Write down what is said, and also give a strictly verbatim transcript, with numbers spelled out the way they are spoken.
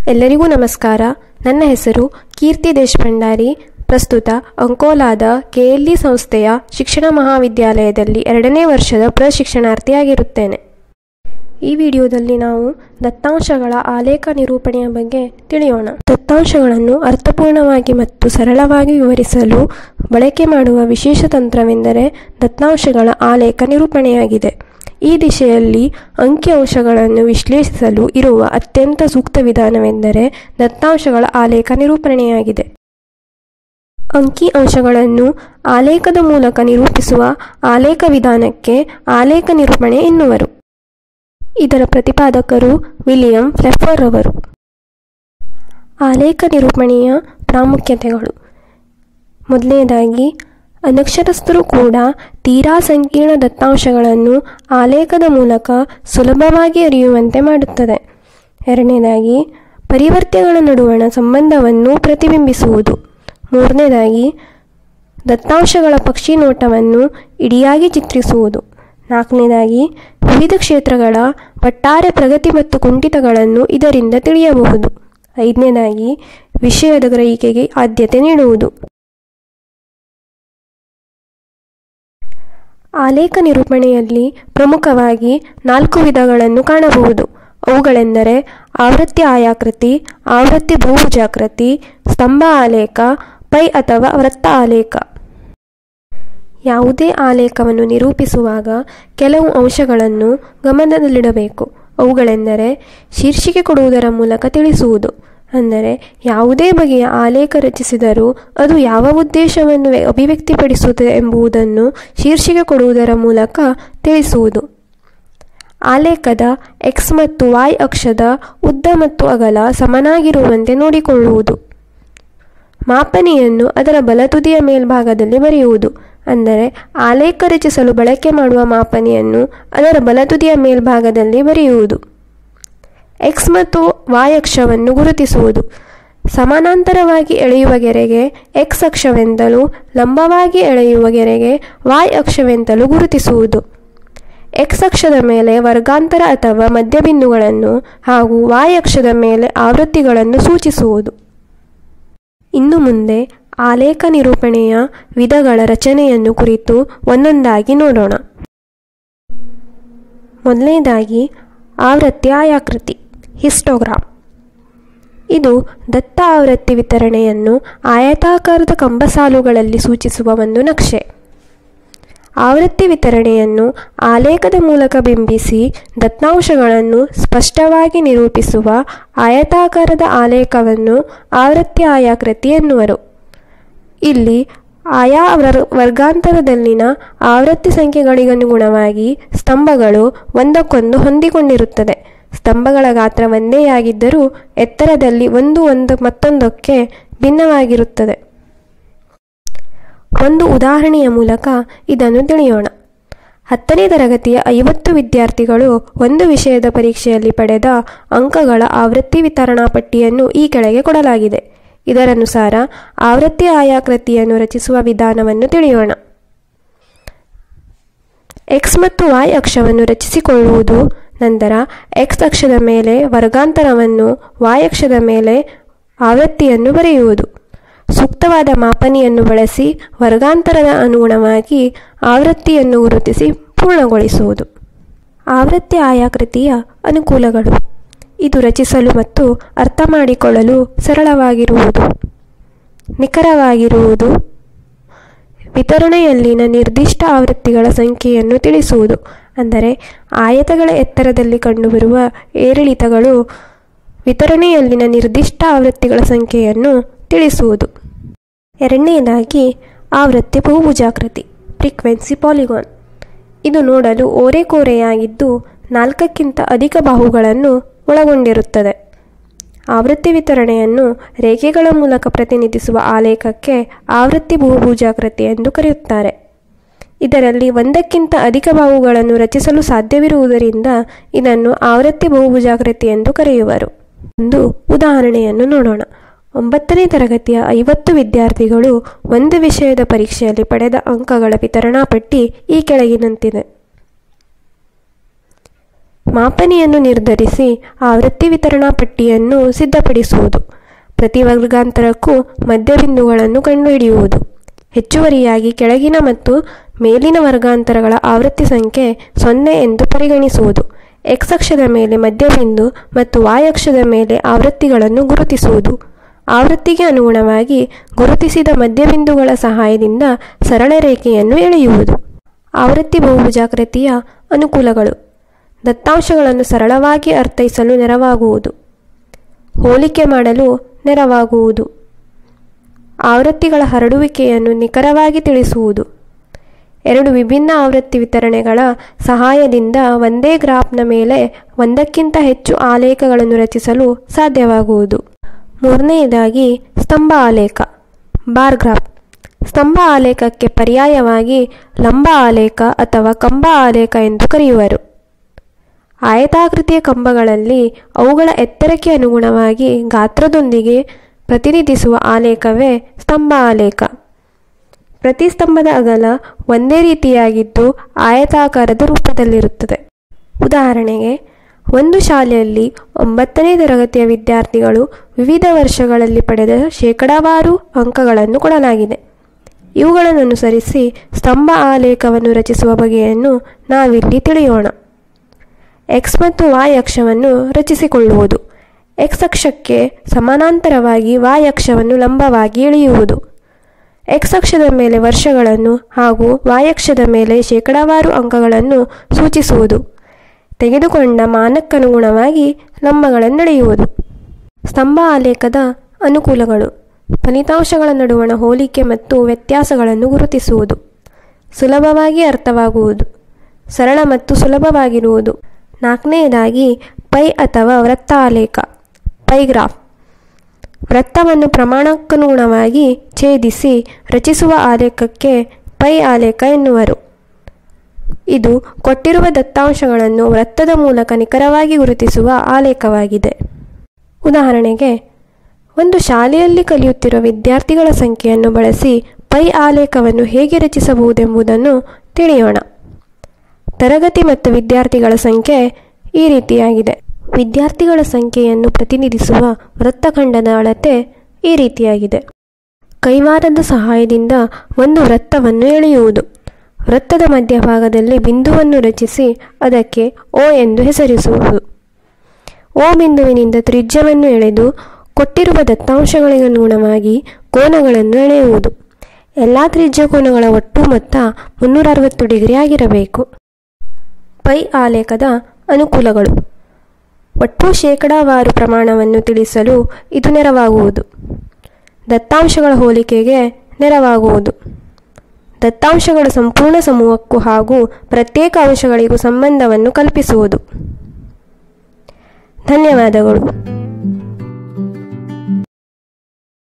ಎಲ್ಲರಿಗೂ ನಮಸ್ಕಾರ. ನನ್ನ ಹೆಸರು ಕೀರ್ತಿ ದೇಶಭಂಡಾರಿ. ಪ್ರಸ್ತುತ ಅಂಕೋಲಾದ ಕೆಎಲ್ಇ ಸಂಸ್ಥೆಯ ಶಿಕ್ಷಣ ಮಹಾವಿದ್ಯಾಲಯದಲ್ಲಿ ಎರಡನೇ ವರ್ಷದ ಪ್ರಶಿಕ್ಷಣಾರ್ಥಿಯಾಗಿರುತ್ತೇನೆ. ಈ ವಿಡಿಯೋದಲ್ಲಿ ನಾವು ದತ್ತಾಂಶಗಳ ಆಲೇಖ ನಿರೂಪಣೆಯ ಬಗ್ಗೆ ತಿಳಿಯೋಣ. ದತ್ತಾಂಶಗಳನ್ನು ಅರ್ಥಪೂರ್ಣವಾಗಿ ಮತ್ತು ಸರಳವಾಗಿ ವಿವರಿಸಲು ಬಳಕೆ ಮಾಡುವ ವಿಶೇಷ ತಂತ್ರವೆಂದರೆ ದತ್ತಾಂಶಗಳ ಆಲೇಖ ನಿರೂಪಣೆಯಾಗಿದೆ. ಈ ದಿಶೆಯಲ್ಲಿ ಅಂಕಿಅಂಶಗಳನ್ನು ವಿಶ್ಲೇಷಿಸಲು ಇರುವ ಅತ್ಯಂತ ಸೂಕ್ತ ವಿಧಾನವೆಂದರೆ ದತ್ತಾಂಶಗಳ ಆಲೇಖ ನಿರೂಪಣೆಯಾಗಿದೆ. ಅಂಕಿ ಅಂಶಗಳನ್ನು ಆಲೇಖದ ಮೂಲಕ ನಿರೂಪಿಸುವ ಆಲೇಖ ವಿಧಾನಕ್ಕೆ ಆಲೇಖ ನಿರೂಪಣೆ ಎನ್ನುವರು. ಇದರ ಪ್ರತಿಪಾದಕರು ವಿಲಿಯಂ ಫ್ಲೆಫರ್ ಅವರು. ಆಲೇಖ ನಿರೂಪಣೆಯ ಪ್ರಾಮುಖ್ಯತೆಗಳು: ಮೊದಲನೇದಾಗಿ, ಅನಕ್ಷರಸ್ಥರು ಕೂಡ ತೀರಾ ಸಂಕೀರ್ಣ ದತ್ತಾಂಶಗಳನ್ನು ಆಲೇಖದ ಮೂಲಕ ಸುಲಭವಾಗಿ ಅರಿಯುವಂತೆ ಮಾಡುತ್ತದೆ. ಎರಡನೇದಾಗಿ, ಪರಿವರ್ತ್ಯಗಳ ನಡುವಣ ಸಂಬಂಧವನ್ನು ಪ್ರತಿಬಿಂಬಿಸುವುದು. ಮೂರನೇದಾಗಿ, ದತ್ತಾಂಶಗಳ ಪಕ್ಷಿ ನೋಟವನ್ನು ಇಡಿಯಾಗಿ ಚಿತ್ರಿಸುವುದು. ನಾಲ್ಕನೇದಾಗಿ, ವಿವಿಧ ಕ್ಷೇತ್ರಗಳ ಒಟ್ಟಾರೆ ಪ್ರಗತಿ ಮತ್ತು ಕುಂಠಿತಗಳನ್ನು ಇದರಿಂದ ತಿಳಿಯಬಹುದು. ಐದನೇದಾಗಿ, ವಿಷಯದ ಗ್ರಹಿಕೆಗೆ ಆದ್ಯತೆ ನೀಡುವುದು. ಆಲೇಖ ನಿರೂಪಣೆಯಲ್ಲಿ ಪ್ರಮುಖವಾಗಿ ನಾಲ್ಕು ವಿಧಗಳನ್ನು ಕಾಣಬಹುದು. ಅವುಗಳೆಂದರೆ ಆವೃತ್ತಿ ಆಯಾಕೃತಿ, ಆವೃತ್ತಿ ಬಹುಭುಜಾಕೃತಿ, ಸ್ತಂಭ ಆಲೇಖ, ಪೈ ಅಥವಾ ವೃತ್ತ ಆಲೇಖ. ಯಾವುದೇ ಆಲೇಖವನ್ನು ನಿರೂಪಿಸುವಾಗ ಕೆಲವು ಅಂಶಗಳನ್ನು ಗಮನದಲ್ಲಿಡಬೇಕು. ಅವುಗಳೆಂದರೆ ಶೀರ್ಷಿಕೆ ಕೊಡುವುದರ ಮೂಲಕ ತಿಳಿಸುವುದು. ಅಂದರೆ ಯಾವುದೇ ಬಗೆಯ ಆಲೇಖ ರಚಿಸಿದರೂ ಅದು ಯಾವ ಉದ್ದೇಶವನ್ನು ಅಭಿವ್ಯಕ್ತಿಪಡಿಸುತ್ತದೆ ಎಂಬುದನ್ನು ಶೀರ್ಷಿಕೆ ಕೊಡುವುದರ ಮೂಲಕ ತಿಳಿಸುವುದು. ಆಲೇಖದ ಎಕ್ಸ್ ಮತ್ತು ವಾಯ್ ಅಕ್ಷದ ಉದ್ದ ಮತ್ತು ಅಗಲ ಸಮನಾಗಿರುವಂತೆ ನೋಡಿಕೊಳ್ಳುವುದು. ಮಾಪನಿಯನ್ನು ಅದರ ಬಲತುದಿಯ ಮೇಲ್ಭಾಗದಲ್ಲಿ ಬರೆಯುವುದು. ಅಂದರೆ ಆಲೇಖ ರಚಿಸಲು ಬಳಕೆ ಮಾಡುವ ಮಾಪನಿಯನ್ನು ಅದರ ಬಲತುದಿಯ ಮೇಲ್ಭಾಗದಲ್ಲಿ ಬರೆಯುವುದು. ಎಕ್ಸ್ ಮತ್ತು ವಾಯ್ ಅಕ್ಷವನ್ನು ಗುರುತಿಸುವುದು. ಸಮಾನಾಂತರವಾಗಿ ಎಳೆಯುವ ಗೆರೆಗೆ ಎಕ್ಸ್ ಅಕ್ಷವೆಂತಲೂ ಲಂಬವಾಗಿ ಎಳೆಯುವ ಗೆರೆಗೆ ವಾಯ್ ಅಕ್ಷವೆಂತಲೂ ಗುರುತಿಸುವುದು. ಎಕ್ಸ್ ಅಕ್ಷದ ಮೇಲೆ ವರ್ಗಾಂತರ ಅಥವಾ ಮಧ್ಯಬಿಂದುಗಳನ್ನು ಹಾಗೂ ವಾಯ್ ಅಕ್ಷದ ಮೇಲೆ ಆವೃತ್ತಿಗಳನ್ನು ಸೂಚಿಸುವುದು. ಇನ್ನು ಮುಂದೆ ಆಲೇಖ ನಿರೂಪಣೆಯ ವಿಧಗಳ ರಚನೆಯನ್ನು ಕುರಿತು ಒಂದೊಂದಾಗಿ ನೋಡೋಣ. ಮೊದಲನೇದಾಗಿ, ಆವೃತ್ತಿ ಆಯಾಕೃತಿ, ಹಿಸ್ಟೋಗ್ರಾಮ್. ಇದು ದತ್ತ ಆವೃತ್ತಿ ವಿತರಣೆಯನ್ನು ಆಯತಾಕಾರದ ಕಂಬಸಾಲುಗಳಲ್ಲಿ ಸೂಚಿಸುವ ಒಂದು ನಕ್ಷೆ. ಆವೃತ್ತಿ ವಿತರಣೆಯನ್ನು ಆಲೇಖದ ಮೂಲಕ ಬಿಂಬಿಸಿ ದತ್ತಾಂಶಗಳನ್ನು ಸ್ಪಷ್ಟವಾಗಿ ನಿರೂಪಿಸುವ ಆಯತಾಕಾರದ ಆಲೇಖವನ್ನು ಆವೃತ್ತಿ ಆಯಾಕೃತಿ ಎನ್ನುವರು. ಇಲ್ಲಿ ಆಯಾ ವರ್ಗಾಂತರದಲ್ಲಿನ ಆವೃತ್ತಿ ಸಂಖ್ಯೆಗಳಿಗನುಗುಣವಾಗಿ ಸ್ತಂಭಗಳು ಒಂದಕ್ಕೊಂದು ಹೊಂದಿಕೊಂಡಿರುತ್ತದೆ. ಸ್ತಂಭಗಳ ಗಾತ್ರ ಒಂದೇಯಾಗಿದ್ದರೂ ಎತ್ತರದಲ್ಲಿ ಒಂದು ಒಂದು ಮತ್ತೊಂದಕ್ಕೆ ಭಿನ್ನವಾಗಿರುತ್ತದೆ. ಒಂದು ಉದಾಹರಣೆಯ ಮೂಲಕ ಇದನ್ನು ತಿಳಿಯೋಣ. ಹತ್ತನೇ ತರಗತಿಯ ಐವತ್ತು ವಿದ್ಯಾರ್ಥಿಗಳು ಒಂದು ವಿಷಯದ ಪರೀಕ್ಷೆಯಲ್ಲಿ ಪಡೆದ ಅಂಕಗಳ ಆವೃತ್ತಿ ವಿತರಣಾ ಪಟ್ಟಿಯನ್ನು ಈ ಕೆಳಗೆ ಕೊಡಲಾಗಿದೆ. ಇದರನುಸಾರ ಆವೃತ್ತಿ ಆಯಾಕೃತಿಯನ್ನು ರಚಿಸುವ ವಿಧಾನವನ್ನು ತಿಳಿಯೋಣ. ಎಕ್ಸ್ ಮತ್ತು ವಾಯ್ ಅಕ್ಷವನ್ನು ರಚಿಸಿಕೊಳ್ಳುವುದು. ನಂತರ ಎಕ್ಸ್ ಅಕ್ಷದ ಮೇಲೆ ವರ್ಗಾಂತರವನ್ನು, ವಾಯ್ ಅಕ್ಷದ ಮೇಲೆ ಆವೃತ್ತಿಯನ್ನು ಬರೆಯುವುದು. ಸೂಕ್ತವಾದ ಮಾಪನಿಯನ್ನು ಬಳಸಿ ವರ್ಗಾಂತರದ ಅನುಗುಣವಾಗಿ ಆವೃತ್ತಿಯನ್ನು ಗುರುತಿಸಿ ಪೂರ್ಣಗೊಳಿಸುವುದು. ಆವೃತ್ತಿ ಆಯಾಕೃತಿಯ ಅನುಕೂಲಗಳು: ಇದು ರಚಿಸಲು ಮತ್ತು ಅರ್ಥ ಮಾಡಿಕೊಳ್ಳಲು ಸರಳವಾಗಿರುವುದು, ನಿಖರವಾಗಿರುವುದು, ವಿತರಣೆಯಲ್ಲಿನ ನಿರ್ದಿಷ್ಟ ಆವೃತ್ತಿಗಳ ಸಂಖ್ಯೆಯನ್ನು ತಿಳಿಸುವುದು. ಅಂದರೆ ಆಯತಗಳ ಎತ್ತರದಲ್ಲಿ ಕಂಡುಬರುವ ಏರಿಳಿತಗಳು ವಿತರಣೆಯಲ್ಲಿನ ನಿರ್ದಿಷ್ಟ ಆವೃತ್ತಿಗಳ ಸಂಖ್ಯೆಯನ್ನು ತಿಳಿಸುವುದು. ಎರಡನೆಯದಾಗಿ, ಆವೃತ್ತಿ ಬಹುಭುಜಾಕೃತಿ, ಫ್ರೀಕ್ವೆನ್ಸಿ ಪಾಲಿಗಾನ್. ಇದು ನೋಡಲು ಓರೆಕೋರೆಯಾಗಿದ್ದು ನಾಲ್ಕಕ್ಕಿಂತ ಅಧಿಕ ಬಾಹುಗಳನ್ನು ಒಳಗೊಂಡಿರುತ್ತದೆ. ಆವೃತ್ತಿ ವಿತರಣೆಯನ್ನು ರೇಖೆಗಳ ಮೂಲಕ ಪ್ರತಿನಿಧಿಸುವ ಆಲೇಖಕ್ಕೆ ಆವೃತ್ತಿ ಬಹುಭುಜಾಕೃತಿ ಎಂದು ಕರೆಯುತ್ತಾರೆ. ಇದರಲ್ಲಿ ಒಂದಕ್ಕಿಂತ ಅಧಿಕ ಬಾಹುಗಳನ್ನು ರಚಿಸಲು ಸಾಧ್ಯವಿರುವುದರಿಂದ ಇದನ್ನು ಆವೃತ್ತಿ ಬಹುಭುಜಾಕೃತಿ ಎಂದು ಕರೆಯುವರು. ಒಂದು ಉದಾಹರಣೆಯನ್ನು ನೋಡೋಣ. ಒಂಬತ್ತನೇ ತರಗತಿಯ ಐವತ್ತು ವಿದ್ಯಾರ್ಥಿಗಳು ಒಂದು ವಿಷಯದ ಪರೀಕ್ಷೆಯಲ್ಲಿ ಪಡೆದ ಅಂಕಗಳ ವಿತರಣಾ ಪಟ್ಟಿ ಈ ಕೆಳಗಿನಂತಿದೆ. ಮಾಪನಿಯನ್ನು ನಿರ್ಧರಿಸಿ ಆವೃತ್ತಿ ವಿತರಣಾ ಪಟ್ಟಿಯನ್ನು ಸಿದ್ಧಪಡಿಸುವುದು. ಪ್ರತಿ ವರ್ಗಾಂತರಕ್ಕೂ ಮಧ್ಯಬಿಂದುಗಳನ್ನು ಕಂಡುಹಿಡಿಯುವುದು. ಹೆಚ್ಚುವರಿಯಾಗಿ ಕೆಳಗಿನ ಮತ್ತು ಮೇಲಿನ ವರ್ಗಾಂತರಗಳ ಆವೃತ್ತಿ ಸಂಖ್ಯೆ ಸೊನ್ನೆ ಎಂದು ಪರಿಗಣಿಸುವುದು. ಎಕ್ಸ್ ಅಕ್ಷದ ಮೇಲೆ ಮಧ್ಯಬಿಂದು ಮತ್ತು ವಾಯ್ ಅಕ್ಷದ ಮೇಲೆ ಆವೃತ್ತಿಗಳನ್ನು ಗುರುತಿಸುವುದು. ಆವೃತ್ತಿಗೆ ಅನುಗುಣವಾಗಿ ಗುರುತಿಸಿದ ಮಧ್ಯಬಿಂದುಗಳ ಸಹಾಯದಿಂದ ಸರಳ ರೇಖೆಯನ್ನು ಎಳೆಯುವುದು. ಆವೃತ್ತಿ ಬಹುಭುಜಾಕೃತಿಯ ಅನುಕೂಲಗಳು: ದತ್ತಾಂಶಗಳನ್ನು ಸರಳವಾಗಿ ಅರ್ಥೈಸಲು ನೆರವಾಗುವುದು. ಹೋಲಿಕೆ ಮಾಡಲು ನೆರವಾಗುವುದು. ಆವೃತ್ತಿಗಳ ಹರಡುವಿಕೆಯನ್ನು ನಿಖರವಾಗಿ ತಿಳಿಸುವುದು. ಎರಡು ವಿಭಿನ್ನ ಆವೃತ್ತಿ ವಿತರಣೆಗಳ ಸಹಾಯದಿಂದ ಒಂದೇ ಗ್ರಾಫ್ನ ಮೇಲೆ ಒಂದಕ್ಕಿಂತ ಹೆಚ್ಚು ಆಲೇಖಗಳನ್ನು ರಚಿಸಲು ಸಾಧ್ಯವಾಗುವುದು. ಮೂರನೆಯದಾಗಿ ಸ್ತಂಭ ಆಲೇಖ, ಬಾರ್ ಗ್ರಾಫ್. ಸ್ತಂಭ ಆಲೇಖಕ್ಕೆ ಪರ್ಯಾಯವಾಗಿ ಲಂಬ ಆಲೇಖ ಅಥವಾ ಕಂಬ ಆಲೇಖ ಎಂದು ಕರೆಯುವರು. ಆಯತಾಕೃತಿಯ ಕಂಬಗಳಲ್ಲಿ ಅವುಗಳ ಎತ್ತರಕ್ಕೆ ಅನುಗುಣವಾಗಿ ಗಾತ್ರದೊಂದಿಗೆ ಪ್ರತಿನಿಧಿಸುವ ಆಲೇಖವೇ ಸ್ತಂಭ ಆಲೇಖ. ಪ್ರತಿ ಸ್ತಂಭದ ಅಗಲ ಒಂದೇ ರೀತಿಯಾಗಿದ್ದು ಆಯತಾಕಾರದ ರೂಪದಲ್ಲಿರುತ್ತದೆ. ಉದಾಹರಣೆಗೆ, ಒಂದು ಶಾಲೆಯಲ್ಲಿ ಒಂಬತ್ತನೇ ತರಗತಿಯ ವಿದ್ಯಾರ್ಥಿಗಳು ವಿವಿಧ ವರ್ಷಗಳಲ್ಲಿ ಪಡೆದ ಶೇಕಡಾವಾರು ಅಂಕಗಳನ್ನು ಕೊಡಲಾಗಿದೆ. ಇವುಗಳನ್ನು ಅನುಸರಿಸಿ ಸ್ತಂಭ ಆಲೇಖವನ್ನು ರಚಿಸುವ ಬಗೆಯನ್ನು ನಾವಿಲ್ಲಿ ತಿಳಿಯೋಣ. ಎಕ್ಸ್ ಮತ್ತು ವಾಯ್ ಅಕ್ಷವನ್ನು ರಚಿಸಿಕೊಳ್ಳುವುದು. ಎಕ್ಸ್ ಅಕ್ಷಕ್ಕೆ ಸಮಾನಾಂತರವಾಗಿ ವಾಯ್ ಅಕ್ಷವನ್ನು ಲಂಬವಾಗಿ ಎಳೆಯುವುದು. ಎಕ್ಸ್ ಅಕ್ಷದ ಮೇಲೆ ವರ್ಷಗಳನ್ನು ಹಾಗೂ ವಾಯ್ ಅಕ್ಷದ ಮೇಲೆ ಶೇಕಡಾವಾರು ಅಂಕಗಳನ್ನು ಸೂಚಿಸುವುದು. ತೆಗೆದುಕೊಂಡ ಮಾನಕ್ಕನುಗುಣವಾಗಿ ಲಂಬಗಳನ್ನು ಎಳೆಯುವುದು. ಸ್ತಂಭ ಆಲೇಖದ ಅನುಕೂಲಗಳು: ಫಲಿತಾಂಶಗಳ ನಡುವಣ ಹೋಲಿಕೆ ಮತ್ತು ವ್ಯತ್ಯಾಸಗಳನ್ನು ಗುರುತಿಸುವುದು. ಸುಲಭವಾಗಿ ಅರ್ಥವಾಗುವುದು. ಸರಳ ಮತ್ತು ಸುಲಭವಾಗಿರುವುದು. ನಾಲ್ಕನೆಯದಾಗಿ ಪೈ ಅಥವಾ ವೃತ್ತ ಆಲೇಖ, ಪೈಗ್ರಾಫ್. ವೃತ್ತವನ್ನು ಪ್ರಮಾಣಕ್ಕನುಗುಣವಾಗಿ ಛೇದಿಸಿ ರಚಿಸುವ ಆಲೇಖಕ್ಕೆ ಪೈ ಆಲೇಖ ಎನ್ನುವರು. ಇದು ಕೊಟ್ಟಿರುವ ದತ್ತಾಂಶಗಳನ್ನು ವೃತ್ತದ ಮೂಲಕ ನಿಖರವಾಗಿ ಗುರುತಿಸುವ ಆಲೇಖವಾಗಿದೆ. ಉದಾಹರಣೆಗೆ, ಒಂದು ಶಾಲೆಯಲ್ಲಿ ಕಲಿಯುತ್ತಿರುವ ವಿದ್ಯಾರ್ಥಿಗಳ ಸಂಖ್ಯೆಯನ್ನು ಬಳಸಿ ಪೈ ಆಲೇಖವನ್ನು ಹೇಗೆ ರಚಿಸಬಹುದೆಂಬುದನ್ನು ತಿಳಿಯೋಣ. ತರಗತಿ ಮತ್ತು ವಿದ್ಯಾರ್ಥಿಗಳ ಸಂಖ್ಯೆ ಈ ರೀತಿಯಾಗಿದೆ. ವಿದ್ಯಾರ್ಥಿಗಳ ಸಂಖ್ಯೆಯನ್ನು ಪ್ರತಿನಿಧಿಸುವ ವೃತ್ತಖಂಡದ ಅಳತೆ ಈ ರೀತಿಯಾಗಿದೆ. ಕೈವಾರದ ಸಹಾಯದಿಂದ ಒಂದು ವೃತ್ತವನ್ನು ಎಳೆಯುವುದು. ವೃತ್ತದ ಮಧ್ಯಭಾಗದಲ್ಲಿ ಬಿಂದುವನ್ನು ರಚಿಸಿ ಅದಕ್ಕೆ ಓ ಎಂದು ಹೆಸರಿಸುವುದು. ಓ ಬಿಂದುವಿನಿಂದ ತ್ರಿಜ್ಯವನ್ನು ಎಳೆದು ಕೊಟ್ಟಿರುವ ದತ್ತಾಂಶಗಳಿಗೆ ಅನುಗುಣವಾಗಿ ಕೋನಗಳನ್ನು ಎಳೆಯುವುದು. ಎಲ್ಲ ತ್ರಿಜ್ಯ ಕೋನಗಳ ಒಟ್ಟು ಮೊತ್ತ ಮುನ್ನೂರ ಅರವತ್ತು ಡಿಗ್ರಿ ಆಗಿರಬೇಕು. ಪೈ ಆಲೇಖದ ಅನುಕೂಲಗಳು: ಒಟ್ಟು ಶೇಕಡಾವಾರು ಪ್ರಮಾಣವನ್ನು ತಿಳಿಸಲು ಇದು ನೆರವಾಗುವುದು. ದತ್ತಾಂಶಗಳ ಹೋಲಿಕೆಗೆ ನೆರವಾಗುವುದು. ದತ್ತಾಂಶಗಳ ಸಂಪೂರ್ಣ ಸಮೂಹಕ್ಕೂ ಹಾಗೂ ಪ್ರತ್ಯೇಕ ಅಂಶಗಳಿಗೂ ಸಂಬಂಧವನ್ನು ಕಲ್ಪಿಸುವುದು. ಧನ್ಯವಾದಗಳು.